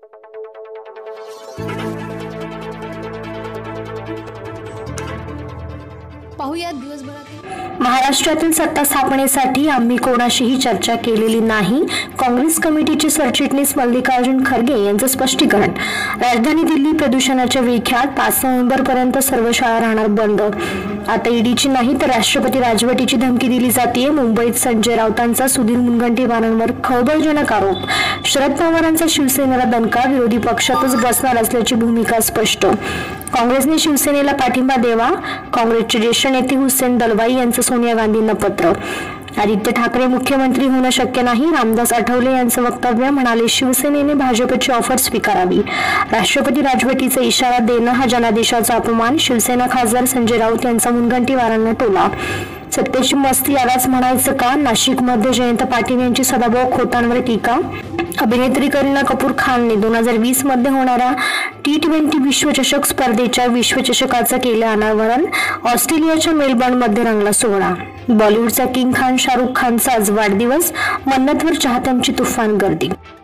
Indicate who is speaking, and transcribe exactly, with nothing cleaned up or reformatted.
Speaker 1: पाहुयात दिवसभरातील
Speaker 2: महाराष्ट्रातील सत्ता स्थापनेसाठी आम्ही कोणाशीही चर्चा केलेली नाही. काँग्रेस कमिटीचे सरचिटणीस मल्लिकार्जुन खरगे यांचं स्पष्टीकरण. राजधानी दिल्ली प्रदूषणाच्या विळख्यात पाच नोव्हेंबर पर्यंत सर्व शाळा राहणार बंद. आता ईडीची नाही तर राष्ट्रपती राजवटीची धमकी दिली जाते. मुंबईत संजय राऊतांचा सुधीर मुनगंटीवारांवर खळबळजनक आरोप. शरद पवारांचा शिवसेनेला दणका. विरोधी पक्षातच बसणार असल्याची भूमिका स्पष्ट. काँग्रेसने शिवसेनेला पाठिंबा द्यावा. काँग्रेसचे ज्येष्ठ नेते हुसेन दलवाई यांचं सोनिया गांधींना पत्र. आदित्य ठाकरे मुख्यमंत्री होणं शक्य नाही. रामदास आठवले यांचं वक्तव्य. म्हणाले, शिवसेनेने भाजपची ऑफर स्वीकारावी. राष्ट्रपती राजवटीचा इशारा देणं हा जनादेशाचा अपमान. शिवसेना खासदार संजय राऊत यांचा मुनगंटीवारांना टोला. सत्तेची मस्ती यालाच म्हणायचं का? नाशिकमध्ये जयंत पाटील यांची सदाभाऊ खोतांवर टीका. अभिनेत्री करीना कपूर खानने दोन हजार वीस मध्ये होणाऱ्या टी ट्वेंटी विश्वचषक स्पर्धेच्या विश्वचषकाचं केलं अनावरण. ऑस्ट्रेलियाच्या मेलबर्नमध्ये रंगला सोहळा. बॉलिवूडचा किंग खान शाहरुख खानचा आज वाढदिवस. मन्नतवर चाहत्यांची तुफान गर्दी.